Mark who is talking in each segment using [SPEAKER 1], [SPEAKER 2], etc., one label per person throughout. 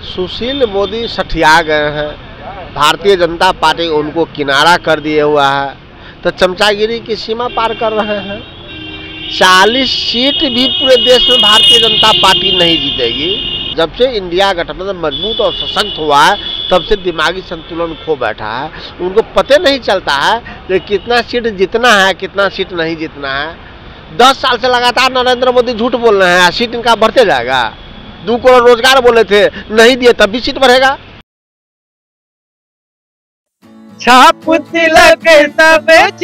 [SPEAKER 1] सुशील मोदी सठिया गए हैं। भारतीय जनता पार्टी उनको किनारा कर दिए हुआ है, तो चमचागिरी की सीमा पार कर रहे हैं। 40 सीट भी पूरे देश में भारतीय जनता पार्टी नहीं जीतेगी। जब से इंडिया गठबंधन मजबूत और सशक्त हुआ है, तब से दिमागी संतुलन खो बैठा है। उनको पता नहीं चलता है कि कितना सीट जीतना है, कितना सीट नहीं जीतना है। 10 साल से लगातार नरेंद्र मोदी झूठ बोल रहे हैं, सीट इनका बढ़ते जाएगा। 2 करोड़ रोजगार बोले थे, नहीं दिए, तब भी सीट बढ़ेगा।
[SPEAKER 2] छाप तिलक सब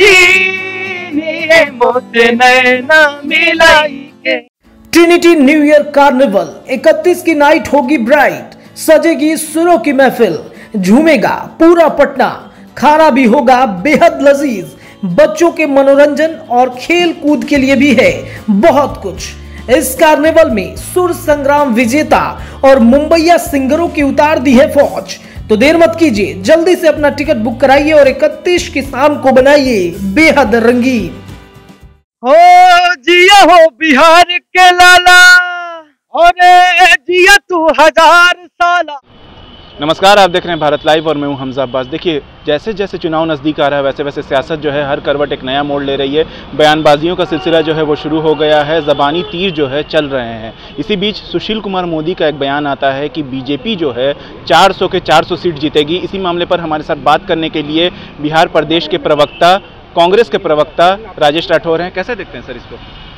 [SPEAKER 2] चीनी मोत नैना मिलाई के।
[SPEAKER 3] ट्रिनिटी न्यू ईयर कार्निवल 31 की नाइट होगी ब्राइट, सजेगी सुरों की महफिल, झूमेगा पूरा पटना, खाना भी होगा बेहद लजीज, बच्चों के मनोरंजन और खेल कूद के लिए भी है बहुत कुछ। इस कार्निवल में सुर संग्राम विजेता और मुंबईया सिंगरों की उतार दी है फौज। तो देर मत कीजिए, जल्दी से अपना टिकट बुक कराइए और 31 की शाम को बनाइए बेहद रंगीन।
[SPEAKER 2] हो जिया हो बिहार के लाला, और जिया तू 1000 साला।
[SPEAKER 4] नमस्कार, आप देख रहे हैं भारत लाइव और मैं हूं हमजा अब्बास। देखिए, जैसे जैसे चुनाव नज़दीक आ रहा है, वैसे वैसे सियासत जो है हर करवट एक नया मोड़ ले रही है। बयानबाजियों का सिलसिला जो है वो शुरू हो गया है, ज़बानी तीर जो है चल रहे हैं। इसी बीच सुशील कुमार मोदी का एक बयान आता है कि बीजेपी जो है 400 के 400 सीट जीतेगी। इसी मामले पर हमारे साथ बात करने के लिए बिहार प्रदेश के प्रवक्ता, कांग्रेस के प्रवक्ता राजेश राठौर हैं। कैसे देखते हैं सर इसको?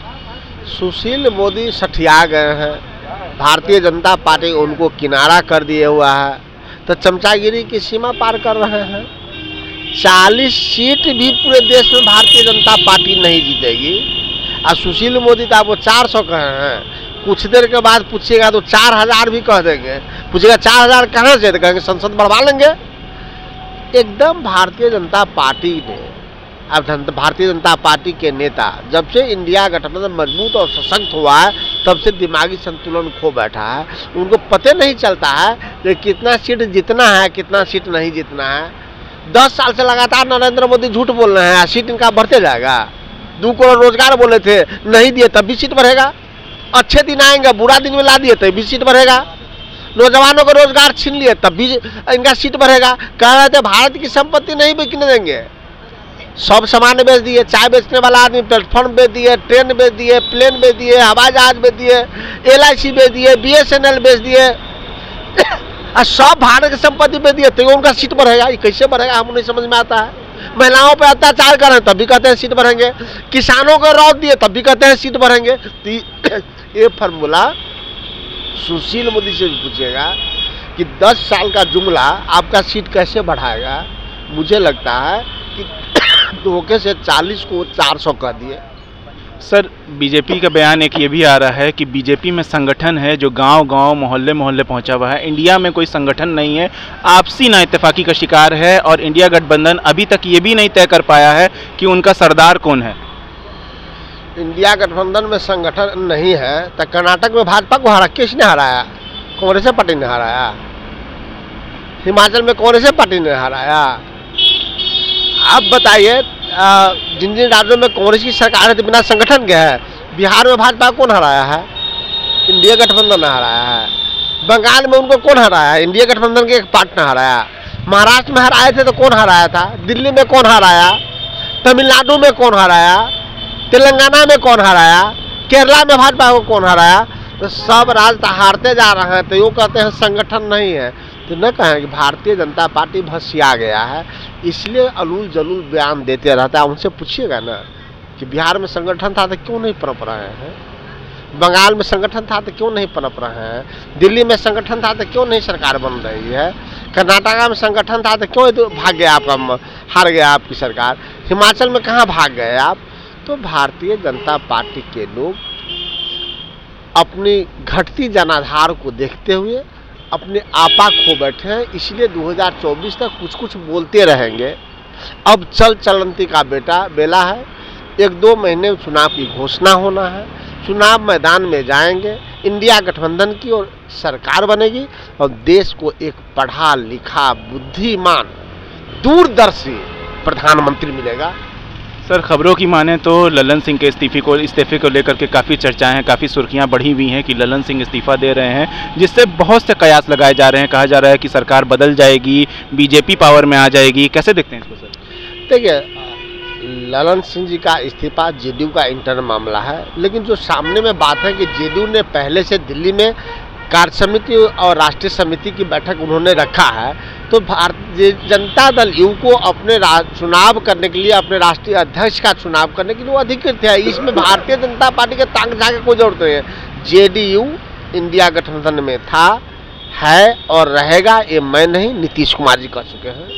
[SPEAKER 1] सुशील मोदी सठिया गए हैं। भारतीय जनता पार्टी उनको किनारा कर दिए हुआ है, तो चमचागिरी की सीमा पार कर रहे हैं। 40 सीट भी पूरे देश में भारतीय जनता पार्टी नहीं जीतेगी। और सुशील मोदी तो वो 400 कहे हैं, कुछ देर के बाद पूछिएगा तो 4000 भी कह देंगे। पूछिएगा 4000 कहाँ से, तो कहेंगे संसद बढ़वा लेंगे। एकदम भारतीय जनता पार्टी ने, अब भारतीय जनता पार्टी के नेता जब से इंडिया गठबंधन मजबूत और सशक्त हुआ है, तब से दिमागी संतुलन खो बैठा है। उनको पता नहीं चलता है कि कितना सीट जीतना है, कितना सीट नहीं जीतना है। 10 साल से लगातार नरेंद्र मोदी झूठ बोल रहे हैं, सीट इनका बढ़ते जाएगा। 2 करोड़ रोजगार बोले थे, नहीं दिए, तब भी सीट बढ़ेगा। अच्छे दिन आएंगे, बुरा दिन में ला दिए, तब भी सीट बढ़ेगा। नौजवानों को रोजगार छीन लिए, तब भी इनका सीट बढ़ेगा। कह रहे थे भारत की संपत्ति नहीं बिकने देंगे, सब सामान बेच दिए। चाय बेचने वाला आदमी प्लेटफॉर्म बेच दिए, ट्रेन बेच दिए, प्लेन बेच दिए, हवाई जहाज बेच दिए, LIC बेच दिए, BSNL बेच दिए, और सब भारत की संपत्ति बेच दिए, तो उनका सीट बढ़ेगा। ये कैसे बढ़ेगा, हमको नहीं समझ में आता है। महिलाओं पर अत्याचार कर रहे हैं, तब भी कहते हैं सीट बढ़ेंगे। किसानों को रौद दिए, तब भी कहते हैं सीट बढ़ेंगे। तो ये फार्मूला सुशील मोदी से पूछिएगा कि 10 साल का जुमला आपका सीट कैसे बढ़ाएगा। मुझे लगता है कि धोखे से 40 को 400 कह दिए।
[SPEAKER 4] सर, बीजेपी का बयान एक ये भी आ रहा है कि बीजेपी में संगठन है जो गांव-गांव, मोहल्ले-मोहल्ले पहुंचा हुआ है। इंडिया में कोई संगठन नहीं है, आपसी नाइत्तेफाकी का शिकार है, और इंडिया गठबंधन अभी तक ये भी नहीं तय कर पाया है कि उनका सरदार कौन है।
[SPEAKER 1] इंडिया गठबंधन में संगठन नहीं है, तो कर्नाटक में भाजपा को हरा, किसने हराया? कांग्रेस पार्टी ने हराया। हिमाचल में कांग्रेस पार्टी ने हराया। अब बताइए, जिन जिन राज्यों में कांग्रेस की सरकार है तो बिना संगठन के है। बिहार में भाजपा कौन हराया है? इंडिया गठबंधन ने हराया है। बंगाल में उनको कौन हराया है? इंडिया गठबंधन के एक पार्ट ने हराया। महाराष्ट्र में हराए थे तो कौन हराया था? दिल्ली में कौन हराया? तमिलनाडु में कौन हराया? तेलंगाना में कौन हराया? केरला में भाजपा को कौन हराया? तो सब राज्य हारते जा रहे हैं, तो वो कहते हैं संगठन नहीं है। तो न कहें कि भारतीय जनता पार्टी भसिया गया है, इसलिए अलूल जलूल बयान देते रहता है। उनसे पूछिएगा ना कि बिहार में संगठन था तो क्यों नहीं पनप रहे हैं, बंगाल में संगठन था तो क्यों नहीं पनप रहे हैं, दिल्ली में संगठन था तो क्यों नहीं सरकार बन रही है, कर्नाटक में संगठन था तो क्यों भाग गया आपका, हार गया आपकी सरकार, हिमाचल में कहाँ भाग गए आप। तो भारतीय जनता पार्टी के लोग अपनी घटती जनाधार को देखते हुए अपने आपा खो बैठे हैं, इसलिए 2024 तक कुछ कुछ बोलते रहेंगे। अब चलंती का बेला है। 1-2 महीने में चुनाव की घोषणा होना है, चुनाव मैदान में जाएंगे, इंडिया गठबंधन की और सरकार बनेगी और देश को एक पढ़ा लिखा, बुद्धिमान, दूरदर्शी प्रधानमंत्री मिलेगा।
[SPEAKER 4] सर खबरों की माने तो ललन सिंह के इस्तीफे को लेकर के काफ़ी चर्चाएं हैं, काफ़ी सुर्खियां बढ़ी हुई हैं कि ललन सिंह इस्तीफा दे रहे हैं, जिससे बहुत से कयास लगाए जा रहे हैं। कहा जा रहा है कि सरकार बदल जाएगी, बीजेपी पावर में आ जाएगी। कैसे देखते हैं इसको सर?
[SPEAKER 1] देखिए, ललन सिंह जी का इस्तीफा जेडीयू का इंटरनल मामला है, लेकिन जो सामने में बात है कि जेडीयू ने पहले से दिल्ली में कार्य समिति और राष्ट्रीय समिति की बैठक उन्होंने रखा है, तो भारतीय जनता दल यू को अपने चुनाव करने के लिए, अपने राष्ट्रीय अध्यक्ष का चुनाव करने के लिए वो अधिकृत है। इसमें भारतीय जनता पार्टी के टांग झाके कोई जरूरत नहीं है। जेडीयू इंडिया गठबंधन में था, है और रहेगा, ये मैं नहीं, नीतीश कुमार जी कह चुके हैं।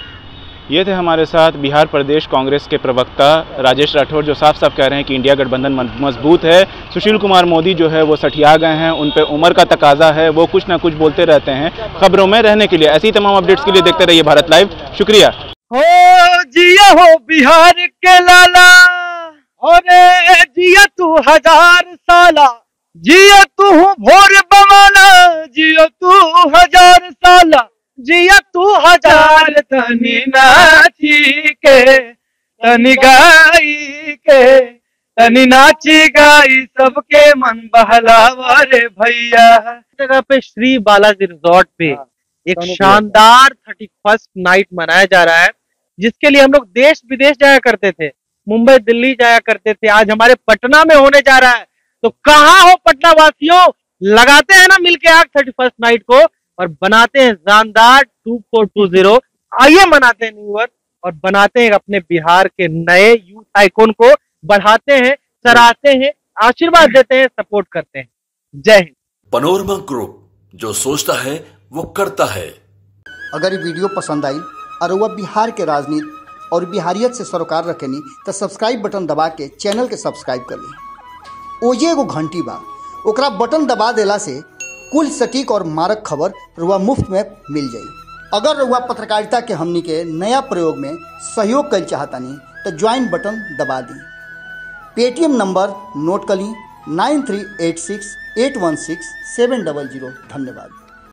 [SPEAKER 4] ये थे हमारे साथ बिहार प्रदेश कांग्रेस के प्रवक्ता राजेश राठौर, जो साफ साफ कह रहे हैं कि इंडिया गठबंधन मजबूत है। सुशील कुमार मोदी जो है वो सठिया गए हैं, उन पे उम्र का तकाजा है, वो कुछ ना कुछ बोलते रहते हैं खबरों में रहने के लिए। ऐसी तमाम अपडेट्स के लिए देखते रहिए भारत लाइव। शुक्रिया।
[SPEAKER 2] हो जिया हो बिहार के लाला, और जिया तू 1000 साला, जिया तू भोर बमाना, जिया तू 1000 साला, जिया तू 1000 तनी नाची के, तनी गाई के, तनी नाची गाई सबके मन बहलावा रे भैया। जगह पे श्री बालाजी रिजॉर्ट पे एक शानदार 31st नाइट मनाया जा रहा है, जिसके लिए हम लोग देश विदेश जाया करते थे, मुंबई दिल्ली जाया करते थे। आज हमारे पटना में होने जा रहा है, तो कहाँ हो पटना वासियों, लगाते हैं ना मिलके आग 31st नाइट को और बनाते हैं शानदार 2420। आइए मनाते हैं न्यू ईयर और बनाते हैं अपने बिहार के नए यूथ आइकॉन को, बढ़ाते हैं, सराहते हैं, आशीर्वाद देते हैं, सपोर्ट करते हैं। जय हिंद।
[SPEAKER 5] पनोरमा ग्रुप, जो सोचता है वो करता है।
[SPEAKER 6] अगर ये वीडियो पसंद आई और वह बिहार के राजनीति और बिहारियत से सरोकार रखेनी तो सब्सक्राइब बटन दबा के चैनल के सब्सक्राइब कर ली। ओजे एगो घंटी बा, ओकरा बटन दबा देला से कुल सटीक और मारक खबर रुआ मुफ्त में मिल जाई। अगर रुआ पत्रकारिता के हमनी के नया प्रयोग में सहयोग कर चाहतानी तो ज्वाइन बटन दबा दी। पेटीएम नंबर नोट कर ली 9386816700। धन्यवाद।